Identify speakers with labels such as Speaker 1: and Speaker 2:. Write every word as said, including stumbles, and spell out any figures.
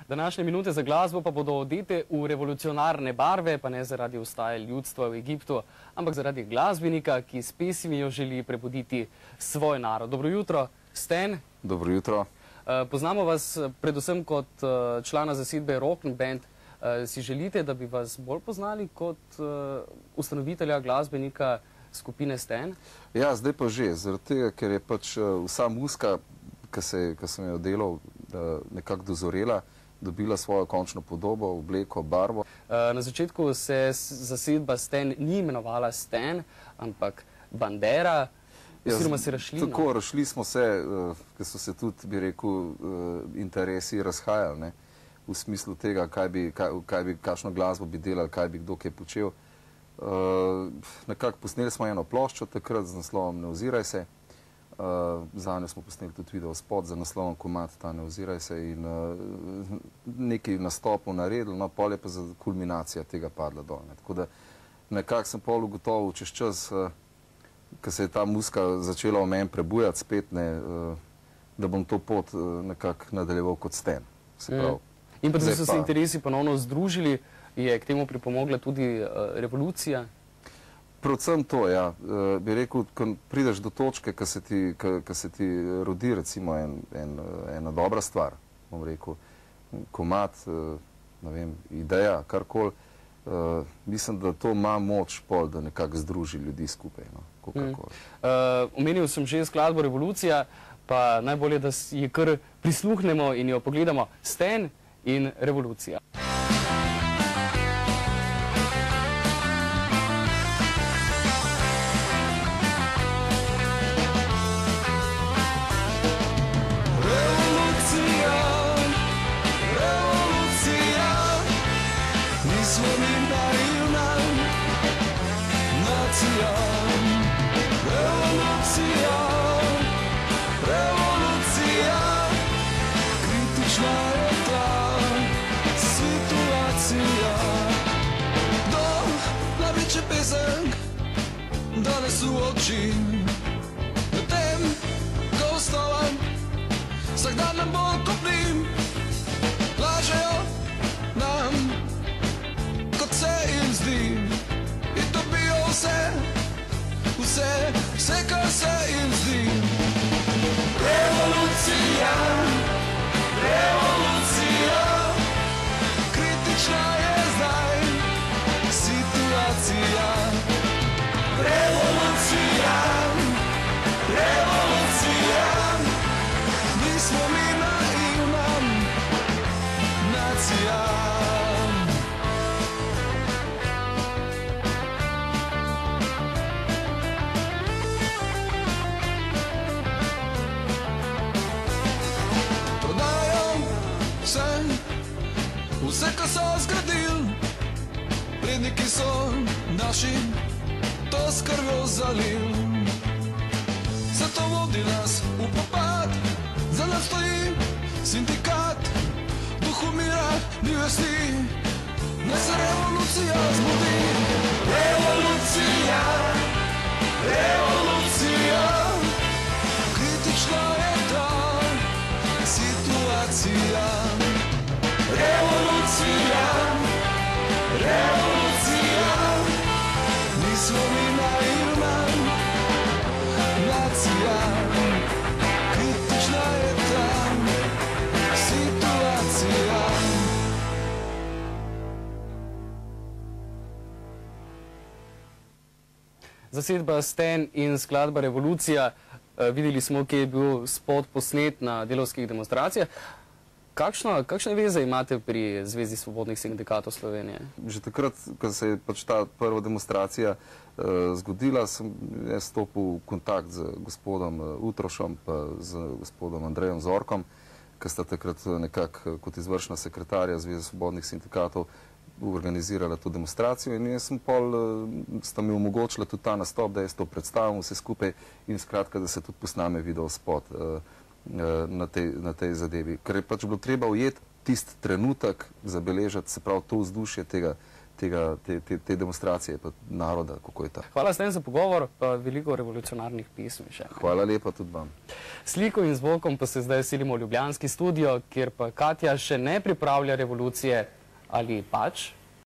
Speaker 1: Današnje minute za glasbo pa bodo odete v revolucionarne barve, pa ne zaradi ustaje ljudstva v Egiptu, ampak zaradi glasbenika, ki s pesmijo želi prebuditi svoj narod. Dobro jutro, Stan.
Speaker 2: Dobro jutro.
Speaker 1: Poznamo vas predvsem kot člana zasedbe Rock Band. Si želite, da bi vas bolj poznali kot ustanovitelja glasbenika skupine Stan?
Speaker 2: Ja, zdaj pa že, zaradi tega, ker je pač vsa muzika, ki sem jo delal, nekako dozorela, dobila svojo končno podobo, obleko, barvo.
Speaker 1: Na začetku se zasedba Stan ni imenovala Stan, ampak Bandera, oziroma se razšli.
Speaker 2: Tako, razšli smo se, ker so se tudi, bi rekel, interesi razhajali, v smislu tega, kakšno glasbo bi delali, kaj bi kdo kaj počel. Nekako posneli smo eno ploščo takrat z naslovom Ne oziraj se. Zanjo smo posneli tudi video spot za naslovom komad ta Ne oziraj se in nekaj nastopov naredili, no pol je pa za kulminacija tega padla dol. Tako da nekako sem pol ugotovil čez čas, ko se je ta muzika začela v meni prebujati spet, da bom to pot nekako nadaljeval kot Stan.
Speaker 1: In pa da so se interesi ponovno združili, je k temu pripomogla tudi revolucija?
Speaker 2: Predvsem to, ja. Bi rekel, ko prideš do točke, ko se ti rodi recimo ena dobra stvar, bom rekel, komad, ne vem, ideja, karkoli, mislim, da to ima moč pol, da nekako združi ljudi skupaj, no, kakorkoli.
Speaker 1: Omenil sem že skladbo Revolucija, pa najbolje, da ji kar prisluhnemo in jo pogledamo. Stan in Revolucija.
Speaker 3: Danes v oči, na tem, ko vstavam, vsak dan nam bolj toplim, lažejo nam, kot se jim zdi, in topijo vse, vse, vse, kar se jim zdi. Revolucija, revolucija, kritična je zdaj situacija. Revolucija, revolucija, nismo mi naivna nacija. Prodajo vse, vse, kar so zgradili, predniki so naši to s krvjo zalil. Zato vodi nas v propad, za nas stoji sindikat, duhu mira ni vesti, naj se revolucija zbudi. Revolucija, revolucija, kritična je ta situacija. Revolucija, revolucija, nismo mi naivna nacija, kritična je ta situacija.
Speaker 1: Zasedba Stan in skladba Revolucija. Videli smo, kje je bil spot posnet na delavskih demonstracijah. Kakšne veze imate pri Zvezi svobodnih sindikatov Slovenije?
Speaker 2: Že takrat, ko se je pač ta prva demonstracija zgodila, sem jaz stopil v kontakt z gospodom Utrošom pa z gospodom Andrejem Zorkom, ki sta takrat nekako kot izvršna sekretarja Zveze svobodnih sindikatov organizirala to demonstracijo in jaz sem pol, sta mi omogočila tudi ta nastop, da jaz to predstavim vse skupaj in skratka, da se tudi posname video spot na tej zadevi. Ker je pač bilo treba ujeti tisti trenutek, zabeležiti, se pravi to vzdušje tega, te, te, te demonstracije, pa naroda, kako je ta.
Speaker 1: Hvala Sten za pogovor, pa veliko revolucionarnih pismi še.
Speaker 2: Hvala lepa tudi vam.
Speaker 1: Sliko in zvokom pa se zdaj selimo v ljubljanski studio, kjer pa Katja še ne pripravlja revolucije, ali pač?